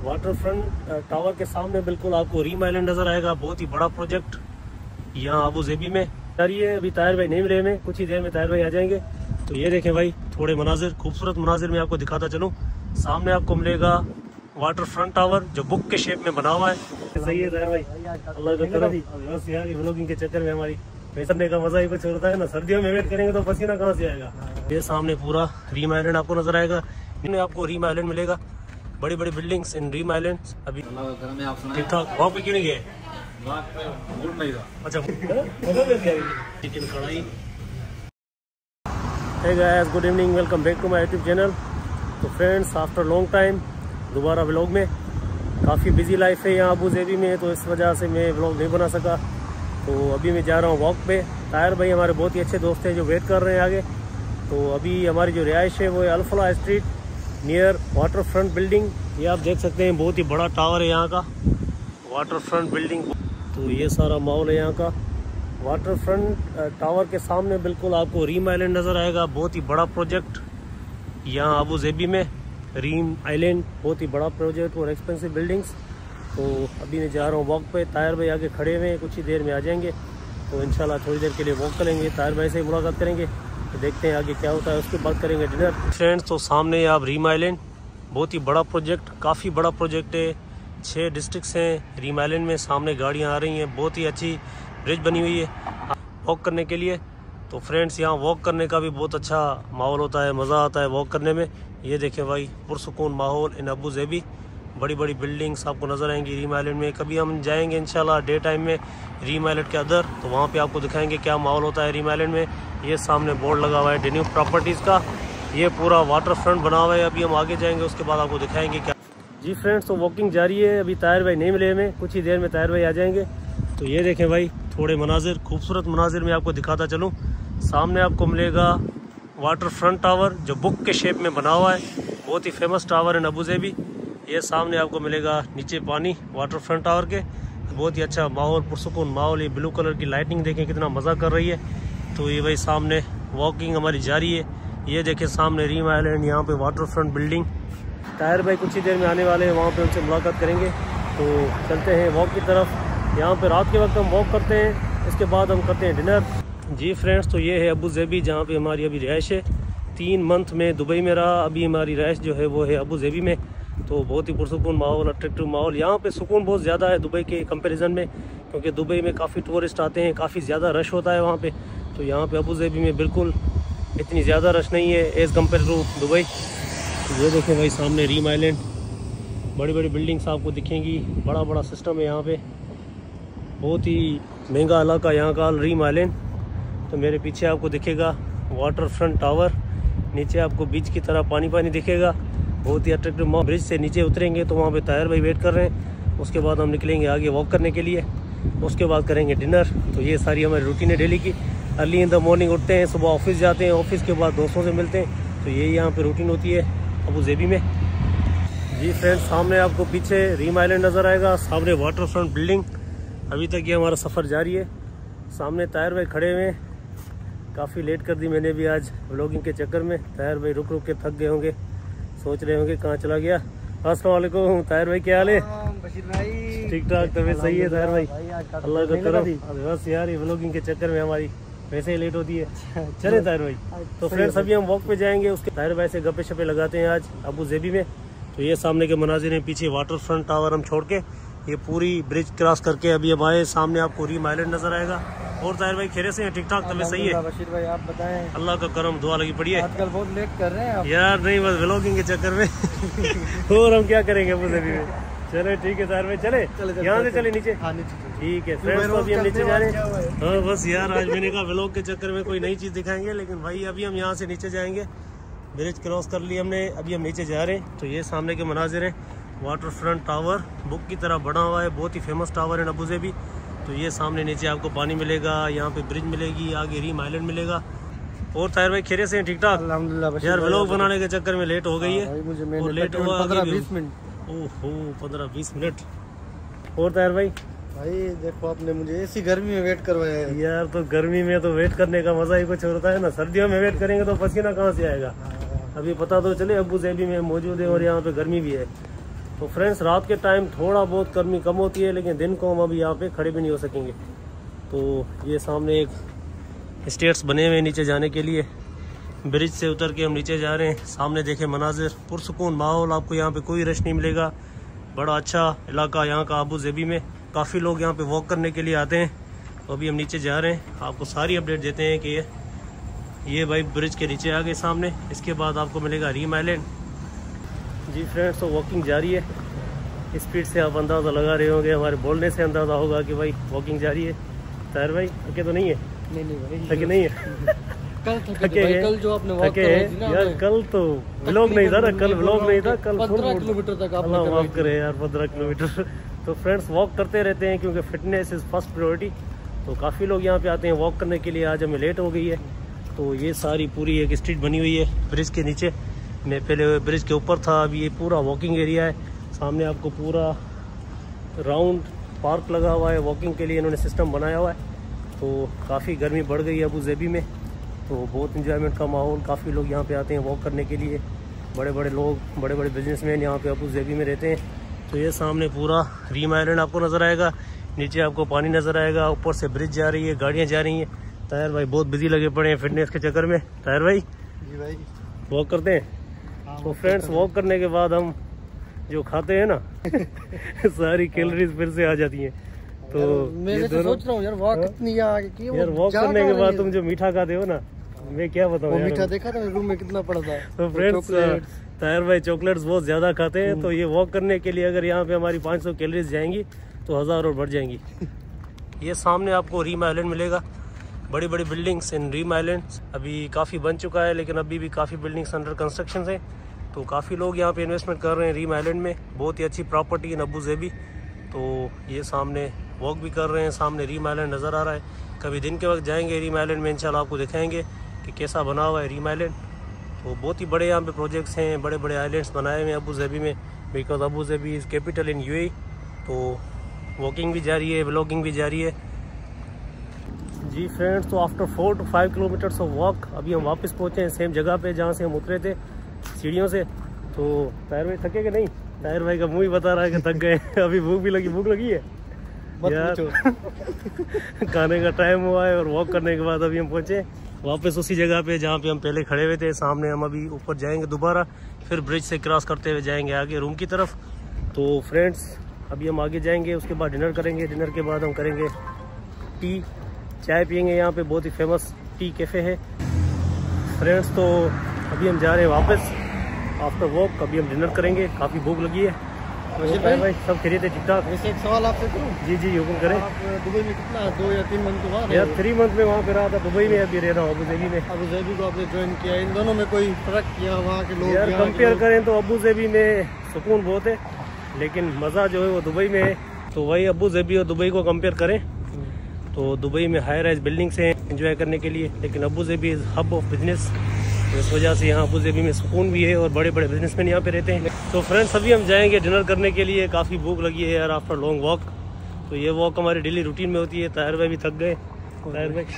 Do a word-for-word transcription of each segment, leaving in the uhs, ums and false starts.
Water front tower के सामने बिल्कुल आपको रीम आइलैंड नजर आएगा। बहुत ही बड़ा प्रोजेक्ट यहाँ अबू ज़ेबी में है। अभी ताहिर भाई नहीं मिले में, कुछ ही देर में ताहिर भाई आ जाएंगे। तो ये देखें भाई, थोड़े मनाजिर, खूबसूरत मनाजिर में आपको दिखाता चलूँ। सामने आपको मिलेगा वाटर फ्रंट टावर जो बुक के शेप में बना हुआ है। सही है ताहिर भाई, अल्लाह का करम। बस यार ये व्लॉगिंग के चक्कर में हमारी बैठने का मजा ही कुछ होता है ना। सर्दियों में वेट करेंगे तो पसीना कहाँ से आएगा। ये सामने पूरा रीम आइलैंड आपको नजर आएगा। इनमें आपको रीम आइलैंड मिलेगा, बड़ी बड़ी बिल्डिंग्स इन रीम आइलैंड। अभी ठीक ठाक वहाँ पे क्यों नहीं गए? अच्छा chicken kadhai. Hey guys, good evening, welcome back to my YouTube channel. तो फ्रेंड्स, आफ्टर लॉन्ग टाइम दोबारा व्लॉग में। काफ़ी बिजी लाइफ है यहाँ अबू ज़ेबी में, तो इस वजह से मैं व्लॉग नहीं बना सका। तो अभी मैं जा रहा हूँ वॉक पे। ताहिर भाई हमारे बहुत ही अच्छे दोस्त हैं जो वेट कर रहे हैं आगे। तो अभी हमारी जो रिहाइश है वो है Al Falah street near water front building. ये आप देख सकते हैं, बहुत ही बड़ा टावर है यहाँ का, वाटर फ्रंट बिल्डिंग। तो ये सारा माहौल है यहाँ का। वाटर फ्रंट टावर के सामने बिल्कुल आपको रीम आइलैंड नज़र आएगा। बहुत ही बड़ा प्रोजेक्ट यहाँ अबू ज़ेबी में, रीम आइलैंड, बहुत ही बड़ा प्रोजेक्ट और एक्सपेंसिव बिल्डिंग्स। तो अभी मैं जा रहा हूँ वॉक पे। ताहिर भाई आगे खड़े हुए हैं, कुछ ही देर में आ जाएंगे। तो इंशाल्लाह थोड़ी देर के लिए वॉक करेंगे, ताहिर भाई से ही मुलाकात करेंगे। तो देखते हैं आगे क्या होता है, उसके बाद करेंगे डिनर। फ्रेंड्स, तो सामने आप रीम आइलैंड, बहुत ही बड़ा प्रोजेक्ट, काफ़ी बड़ा प्रोजेक्ट है। छः डिस्ट्रिक्ट्स हैं रीम आइलैंड में। सामने गाड़ियाँ आ रही हैं, बहुत ही अच्छी ब्रिज बनी हुई है वॉक करने के लिए। तो फ्रेंड्स, यहाँ वॉक करने का भी बहुत अच्छा माहौल होता है, मज़ा आता है वॉक करने में। ये देखें भाई, पुरसुकून माहौल इन अबू ज़ेबी। बड़ी बड़ी बिल्डिंग्स आपको नज़र आएंगी रीम आइलैंड में। कभी हम जाएंगे इंशाल्लाह डे टाइम में रीम आइलैंड के अंदर, तो वहाँ पे आपको दिखाएंगे क्या माहौल होता है रीम आइलैंड में। ये सामने बोर्ड लगा हुआ है डेन्यू प्रॉपर्टीज़ का। ये पूरा वाटर फ्रंट बना हुआ है। अभी हम आगे जाएंगे, उसके बाद आपको दिखाएंगे क्या। जी फ्रेंड्स, तो वॉकिंग जारी है। अभी ताहिर भाई नहीं मिले हमें, कुछ ही देर में ताहिर भाई आ जाएंगे। तो ये देखें भाई, थोड़े मनाजिर, खूबसूरत मनाजिर में आपको दिखाता चलूँ। सामने आपको मिलेगा वाटर फ्रंट टावर जो बुक के शेप में बना हुआ है। बहुत ही फेमस टावर है अबू ज़ेबी। ये सामने आपको मिलेगा नीचे पानी वाटर फ्रंट टावर के। बहुत ही अच्छा माहौल, पुरसुकून माहौल। ये ब्लू कलर की लाइटिंग देखें कितना मज़ा कर रही है। तो ये भाई सामने वॉकिंग हमारी जारी है। ये देखें सामने रीम आइलैंड, यहाँ पे वाटर फ्रंट बिल्डिंग। ताहिर भाई कुछ ही देर में आने वाले हैं, वहाँ पे उनसे मुलाकात करेंगे। तो चलते हैं वॉक की तरफ। यहाँ पे रात के वक्त हम वॉक करते हैं, इसके बाद हम करते हैं डिनर। जी फ्रेंड्स, तो ये है अबू ज़ेबी जहाँ पे हमारी अभी रिहाइश है। तीन मंथ में दुबई में रहा, अभी हमारी रिहाइश जो है वो है अबू ज़ेबी में। तो बहुत ही पुरसुकून माहौल, अट्रैक्टिव माहौल। यहाँ पे सुकून बहुत ज़्यादा है दुबई के कंपैरिजन में, क्योंकि दुबई में काफ़ी टूरिस्ट आते हैं, काफ़ी ज़्यादा रश होता है वहाँ पे। तो यहाँ पे अबू ज़ेबी में बिल्कुल इतनी ज़्यादा रश नहीं है एज़ कम्पेयर टू दुबई। ये देखें भाई सामने रीम आइलैंड, बड़ी बड़ी बिल्डिंग्स आपको दिखेंगी, बड़ा बड़ा सिस्टम है यहाँ पे। बहुत ही महंगा इलाका यहाँ का रीम आइलैंड। तो मेरे पीछे आपको दिखेगा वाटर फ्रंट टावर, नीचे आपको बीच की तरह पानी पानी दिखेगा। बहुत ही अट्रैक्टिव माहौल। ब्रिज से नीचे उतरेंगे तो वहाँ पे ताहिर भाई वेट कर रहे हैं। उसके बाद हम निकलेंगे आगे वॉक करने के लिए, उसके बाद करेंगे डिनर। तो ये सारी हमारी रूटीन है डेली की। अर्ली इन द मॉर्निंग उठते हैं, सुबह ऑफिस जाते हैं, ऑफिस के बाद दोस्तों से मिलते हैं। तो ये यहाँ पे रूटीन होती है अबू ज़ेबी में। जी फ्रेंड्स, सामने आपको पीछे रीम आइलैंड नज़र आएगा, सामने वाटर फ्रंट बिल्डिंग। अभी तक ये हमारा सफ़र जारी है। सामने ताहिर भाई खड़े हुए हैं। काफ़ी लेट कर दी मैंने भी आज व्लॉगिंग के चक्कर में। ताहिर भाई रुक रुक के थक गए होंगे, सोच रहे होंगे कहाँ चला गया। अस्सलाम वालेकुम ताहिर भाई, क्या हाल है? बशीर भाई ठीक ठाक, तबीयत सही है ताहिर भाई? अल्लाह का करम। बस यार ये व्लॉगिंग के चक्कर में हमारी वैसे ही लेट होती है। चले ताहिर भाई। तो फ्रेंड्स, अभी हम वॉक पे जाएंगे, उसके ताहिर भाई से गप्पे शप्पे लगाते हैं आज अबू ज़ेबी में। तो ये सामने के मनाजिर हैं, पीछे वाटर फ्रंट टावर हम छोड़ के ये पूरी ब्रिज क्रॉस करके अभी हम आए। सामने आपको रीम आइलैंड नजर आएगा। और ताहिर भाई खेरे से हैं? ठीक ठाक, तबीयत सही है? बशीर भाई आप बताएं। अल्लाह का करम, दुआ लगी पड़ी है। आजकल बहुत लेट कर रहे हैं आप। यार नहीं, बस व्लॉगिंग के चक्कर में। और हम क्या करेंगे अबू ज़ेबी में। चले ठीक है ताहिर भाई, चले यहाँ से चले नीचे। हाँ नीचे ठीक है फ्रेंड्स, तो अभी हम नीचे जा रहे हैं। हाँ बस यार, आज मैंने कहा व्लॉग के चक्कर में कोई नई चीज़ दिखाएंगे, लेकिन भाई अभी हम यहाँ से नीचे जाएंगे। ब्रिज क्रॉस कर ली हमने, अभी हम नीचे जा रहे हैं। तो ये सामने के मनाजिर हैं, वाटर फ्रंट टावर बुक की तरह बना हुआ है। बहुत ही फेमस टावर है अबू ज़ेबी। तो ये सामने नीचे आपको पानी मिलेगा, यहाँ पे ब्रिज मिलेगी, आगे रीम आइलैंड मिलेगा। और ताहिर भाई खेरे से हैं? ठीक ठाक अल्हम्दुलिल्लाह। यार व्लॉग बनाने के चक्कर में लेट हो गई है, और लेट हुआ पंद्रह बीस मिनट। ओहो पंद्रह बीस मिनट। और ताहिर भाई भाई देखो, आपने मुझे ऐसी गर्मी में वेट करवाया है यार। तो गर्मी में तो वेट करने का मजा ही कुछ होता है ना। सर्दियों में वेट करेंगे तो पसीना कहाँ से आएगा। अभी पता तो चले अबू ज़ेबी में मौजूद है और यहाँ पे गर्मी भी है। तो फ्रेंड्स रात के टाइम थोड़ा बहुत गर्मी कम होती है, लेकिन दिन को हम अभी यहाँ पे खड़े भी नहीं हो सकेंगे। तो ये सामने एक स्टेयर्स बने हुए हैं नीचे जाने के लिए। ब्रिज से उतर के हम नीचे जा रहे हैं। सामने देखें मनाजिर, पुरसुकून माहौल, आपको यहाँ पे कोई रश नहीं मिलेगा। बड़ा अच्छा इलाका यहाँ का अबू ज़ेबी में। काफ़ी लोग यहाँ पे वॉक करने के लिए आते हैं। तो अभी हम नीचे जा रहे हैं, आपको सारी अपडेट देते हैं कि ये ये भाई ब्रिज के नीचे आ गए सामने। इसके बाद आपको मिलेगा रीम आइलैंड। जी फ्रेंड्स, तो वॉकिंग जारी है। स्पीड से आप अंदाज़ा लगा रहे होंगे, हमारे बोलने से अंदाज़ा होगा कि भाई वॉकिंग जारी है। ताहिर भाई थके तो नहीं है? नहीं नहीं भाई, थके नहीं है? कल थके भाई, कल जो आपने वॉक थके यार, कल तो व्लॉग नहीं था ना, कल व्लॉग नहीं था, कल पंद्रह किलोमीटर तक आपने अल्लाह माफ करे यार, पंद्रह किलोमीटर। तो फ्रेंड्स वॉक करते रहते हैं क्योंकि फिटनेस इज़ फर्स्ट प्रायोरिटी। तो काफ़ी लोग यहाँ पे आते हैं वॉक करने के लिए। आज हमें लेट हो गई है। तो ये सारी पूरी एक स्ट्रीट बनी हुई है ब्रिज के नीचे। मैं पहले ब्रिज के ऊपर था, अभी ये पूरा वॉकिंग एरिया है। सामने आपको पूरा राउंड पार्क लगा हुआ है, वॉकिंग के लिए इन्होंने सिस्टम बनाया हुआ है। तो काफ़ी गर्मी बढ़ गई है अबू ज़ेबी में, तो बहुत इंजॉयमेंट का माहौल। काफ़ी लोग यहाँ पे आते हैं वॉक करने के लिए। बड़े बड़े लोग, बड़े बड़े बिजनेसमैन यहाँ पे अबू ज़ेबी में रहते हैं। तो ये सामने पूरा रीम आइलैंड आपको नज़र आएगा, नीचे आपको पानी नज़र आएगा, ऊपर से ब्रिज जा रही है, गाड़ियाँ जा रही हैं। ताहिर भाई बहुत बिजी लगे पड़े हैं फिटनेस के चक्कर में। ताहिर भाई जी भाई वॉक करते हैं। तो फ्रेंड्स वॉक करने के बाद हम जो खाते हैं ना सारी कैलोरीज फिर से आ जाती हैं। तो मैं तो सोच रहा हूँ यार, वॉक कितनी आगे की यार, वॉक करने के बाद तुम जो मीठा खाते हो ना, मैं क्या बताऊँ यार, मीठा देखा था रूम में कितना पड़ा था। तो फ्रेंड्स ताहिर भाई चॉकलेट्स बहुत ज़्यादा खाते हैं। तो ये वॉक करने के लिए अगर यहाँ पे हमारी पाँच सौ कैलोरीज जाएंगी तो हज़ार और बढ़ जाएंगी। ये सामने आपको रीम आइलैंड मिलेगा, बड़ी बड़ी बिल्डिंग्स इन रीम आइलैंड। अभी काफ़ी बन चुका है, लेकिन अभी भी काफ़ी बिल्डिंग्स अंडर कंस्ट्रक्शन है। तो काफ़ी लोग यहाँ पे इन्वेस्टमेंट कर रहे हैं रीम आइलैंड में। बहुत ही अच्छी प्रॉपर्टी इन अबू ज़ेबी। तो ये सामने वॉक भी कर रहे हैं, सामने रीम आइलैंड नज़र आ रहा है। कभी दिन के वक्त जाएंगे रीम आइलैंड में, इंशाल्लाह आपको दिखाएंगे कि कैसा बना हुआ है रीम आइलैंड। तो बहुत ही बड़े यहाँ पे प्रोजेक्ट्स हैं, बड़े बड़े आइलैंड्स बनाए हुए हैं अबू ज़ेबी में, because Abu Dhabi is capital in UAE. तो वॉकिंग भी जारी है, व्लॉगिंग भी जारी है। जी फ्रेंड्स, तो after four two five kilometres of walk अभी हम वापस पहुँचे हैं सेम जगह पे जहाँ से हम उतरे थे सीढ़ियों से। तो ताहिर भाई थके कि नहीं? ताहिर भाई का मुँह ही बता रहा है कि थक गए। अभी भूख भी लगी, भूख लगी है यार। खाने का टाइम हुआ है और वॉक करने के बाद अभी हम पहुँचे वापस उसी जगह पे जहाँ पे हम पहले खड़े हुए थे। सामने हम अभी ऊपर जाएंगे दोबारा, फिर ब्रिज से क्रॉस करते हुए जाएंगे आगे रूम की तरफ। तो फ्रेंड्स अभी हम आगे जाएंगे, उसके बाद डिनर करेंगे। डिनर के बाद हम करेंगे टी, चाय पियेंगे। यहाँ पे बहुत ही फेमस टी कैफ़े है फ्रेंड्स। तो अभी हम जा रहे हैं वापस आफ्टर वॉक। अभी हम डिनर करेंगे, काफ़ी भूख लगी है। तो भाई, भाई सब खरीदे ठीक ठाक? वैसे एक सवाल आपसे करूँ? जी जी हुक्म करें। आप दुबई में कितना, दो या तीन मंथ बाद? यार थ्री मंथ में वहाँ पे रहा था, दुबई में अभी रह रहा हूँ अबू ज़ेबी में। अबू ज़ेबी को आपने ज्वाइन किया, इन दोनों में कोई फर्क किया? वहाँ के लोग यार कंपेयर करें तो अबू ज़ेबी में सुकून बहुत है, लेकिन मज़ा जो है वो दुबई में है। तो वही अबू ज़ेबी और दुबई को कंपेयर करें तो दुबई में हाई राइज बिल्डिंग्स हैं एंजॉय करने के लिए, लेकिन Abu Dhabi is hub of business. तो इस वजह से यहाँ अबू ज़ेबी में सुकून भी है और बड़े बड़े बिजनेसमैन यहाँ पे रहते हैं। तो फ्रेंड्स अभी हम जाएंगे डिनर करने के लिए। काफ़ी भूख लगी है यार आफ्टर लॉन्ग वॉक। तो ये वॉक हमारी डेली रूटीन में होती है। ताहिर भाई भी थक गए। ताहिर भाई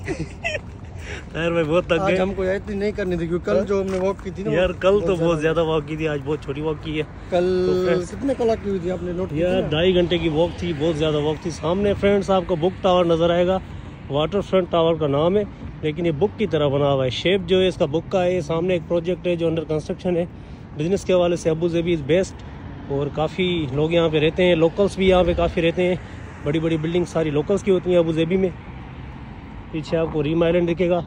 ताहिर भाई बहुत थक गए। हमको इतनी नहीं करनी थी क्योंकि कल जो हमने वॉक की थी ना यार, कल तो बहुत ज़्यादा वॉक की थी, आज बहुत छोटी वॉक की है। कल कितने कलाक की हुई थी आपने नोट? यार ढाई घंटे की वॉक थी, बहुत ज़्यादा वॉक थी। सामने फ्रेंड्स आपको बुक टावर नज़र आएगा, वाटर फ्रंट टावर का नाम है, लेकिन ये बुक की तरह बना हुआ है। शेप जो है इसका बुक का है। सामने एक प्रोजेक्ट है जो अंडर कंस्ट्रक्शन है। बिजनेस के हवाले से अबू ज़ेबी इज़ बेस्ट और काफ़ी लोग यहाँ पे रहते हैं। लोकल्स भी यहाँ पे काफ़ी रहते हैं। बड़ी बड़ी बिल्डिंग सारी लोकल्स की होती हैं अबू ज़ेबी में। पीछे आपको रीम आइलैंड दिखेगा।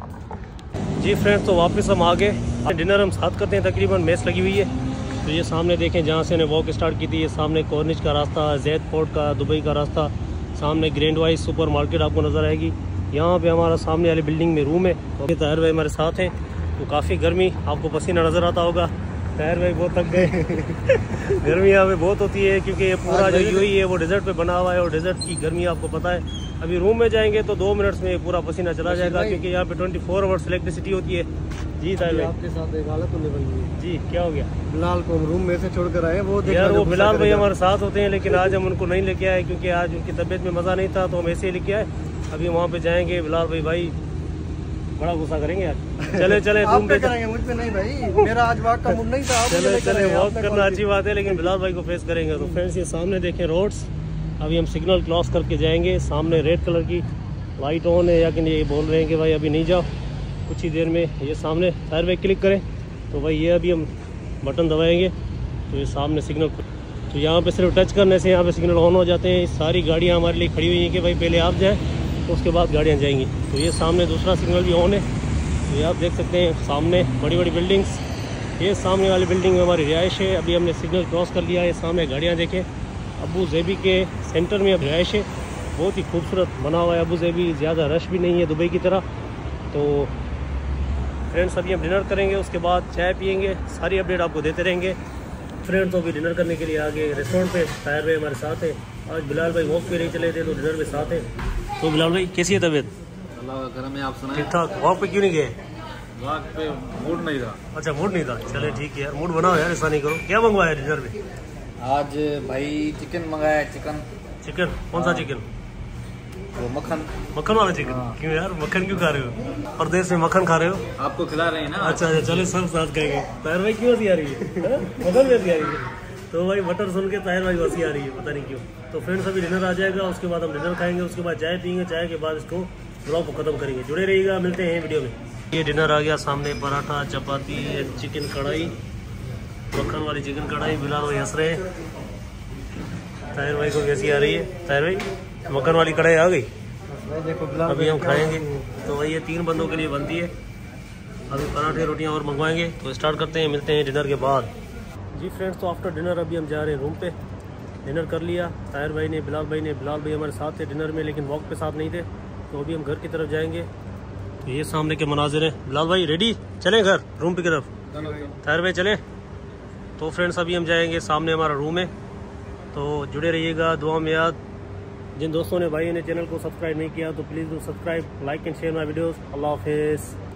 जी फ्रेंड्स, तो वापस हम आ गए। डिनर हम साथ करते हैं, तकरीबन मेस लगी हुई है। तो ये सामने देखें जहाँ से हमने वॉक स्टार्ट की थी, ये सामने कॉर्निश का रास्ता, ज़ैद पोर्ट का, दुबई का रास्ता, सामने ग्रैंड वाइज सुपर मार्केट आपको नज़र आएगी। यहाँ पे हमारा सामने वाली बिल्डिंग में रूम है। तो ताहिर भाई हमारे साथ हैं। तो काफ़ी गर्मी, आपको पसीना नज़र आता होगा। ताहिर भाई बहुत थक गए। गर्मी यहाँ पे बहुत होती है क्योंकि ये पूरा जो यूएई है वो डेजर्ट पे बना हुआ है और डेजर्ट की गर्मी आपको पता है। अभी रूम में जाएंगे तो दो मिनट्स में पूरा पसीना चला जाएगा क्योंकि यहाँ पे ट्वेंटी फोर आवर्स इलेक्ट्रिसिटी होती है। जी ताहिर भाई, आपके साथ एक हालत होने वाली है। जी क्या हो गया? बिलाल को हम रूम में से छोड़कर आए। वो यार वो बिलाल भाई हमारे साथ होते हैं, लेकिन आज हम उनको नहीं लेके आए क्योंकि आज उनकी तबीयत में मज़ा नहीं था, तो हम ऐसे ही लेके आए। अभी वहाँ पे जाएंगे। बिलाल भाई भाई बड़ा गुस्सा करेंगे यार। चले चले आप पे करेंगे, मुझ पे नहीं भाई, मेरा आज वॉक का मूड नहीं था। चले चले वॉक करना अच्छी बात है, लेकिन बिलाल भाई को फेस करेंगे। तो फ्रेंड्स ये सामने देखें रोड्स, अभी हम सिग्नल क्रॉस करके जाएंगे। सामने रेड कलर की लाइट ऑन है, या कि ये बोल रहे हैं कि भाई अभी नहीं जाओ, कुछ ही देर में ये सामने फायर वे क्लिक करें। तो भाई ये अभी हम बटन दबाएंगे तो ये सामने सिग्नल, तो यहाँ पे सिर्फ टच करने से यहाँ पे सिग्नल ऑन हो जाते हैं। सारी गाड़ियाँ हमारे लिए खड़ी हुई हैं कि भाई पहले आप जाएँ तो उसके बाद गाड़ियाँ जाएंगी। तो ये सामने दूसरा सिग्नल भी ऑन है। तो ये आप देख सकते हैं सामने बड़ी बड़ी बिल्डिंग्स, ये सामने वाली बिल्डिंग में हमारी रिहाइश है। अभी हमने सिग्नल क्रॉस कर लिया है, सामने गाड़ियाँ देखें। अबू ज़ेबी के सेंटर में अब रिहाइश है, बहुत ही खूबसूरत बना हुआ है अबू ज़ेबी, ज़्यादा रश भी नहीं है दुबई की तरह। तो फ्रेंड्स अभी हम डिनर करेंगे, उसके बाद चाय पियेंगे, सारी अपडेट आपको देते रहेंगे। फ्रेंड्स तो अभी डिनर करने के लिए आगे रेस्टोरेंट पे फायर वे हमारे साथ है। आज बिलाल भाई वॉक पे नहीं चले थे तो डिनर में साथ है। तो बिलाल भाई कैसी है तबीयत? अल्लाह का करम है, आप सुनाएं। ठीक ठाक। वॉक पे क्यों नहीं गए? वॉक पे मूड नहीं था। अच्छा मूड नहीं था, चले ठीक है यार, मूड बनाओ यार, ऐसा नहीं करो। क्या मंगवाया डिनर में? आज भाई चिकन मंगाया, चिकन। चिकन? कौन सा चिकन? वो मक्खन। मक्खन वाला चिकन? क्यों यार मक्खन क्यों खा रहे हो? परदेश में मक्खन खा रहे हो? आपको खिला रहे हैं ना। अच्छा अच्छा, चले सब साथ खाएंगे। ताहिर भाई क्यों हंसी आ रही है? मक्खन में हंसी आ रही है। तो भाई बटर सुन के ताहिर भाई हंसी आ रही है, पता नहीं क्यों। तो फ्रेंड्स अभी डिनर आ जाएगा, उसके बाद हम डिनर खाएंगे, उसके बाद चाय पियेंगे, चाय के बाद इसको ब्लॉग को खत्म करेंगे। जुड़े रहिएगा, मिलते हैं वीडियो में। ये डिनर आ गया सामने, पराठा, चपाती, चिकन कढ़ाई, मक्खन वाली चिकन कढ़ाई। बिलाल भाई हंस रहे हैं, ताहिर भाई को कैसी आ रही है? ताहिर भाई मक्खन वाली कढ़ाई आ गई, देखो अभी हम खाएंगे। तो भाई ये तीन बंदों के लिए बनती है। अभी पराठे रोटियां और मंगवाएंगे, तो स्टार्ट करते हैं, मिलते हैं डिनर के बाद। जी फ्रेंड्स तो आफ्टर डिनर अभी हम जा रहे हैं रूम पे। डिनर कर लिया ताहिर भाई ने, बिलाल भाई ने। बिलाल भाई हमारे साथ थे डिनर में, लेकिन वॉक पे साथ नहीं थे। तो अभी हम घर की तरफ जाएंगे। तो ये सामने के मनाजिर हैं। बिलाल भाई रेडी, चलें घर रूम की तरफ? ताहिर भाई चलें। तो फ्रेंड्स अभी हम जाएंगे, सामने हमारा रूम है। तो जुड़े रहिएगा, दुआ में याद। जिन दोस्तों ने भाई ने चैनल को सब्सक्राइब नहीं किया तो please do subscribe, like and share my videos. अल्लाह हाफिज़।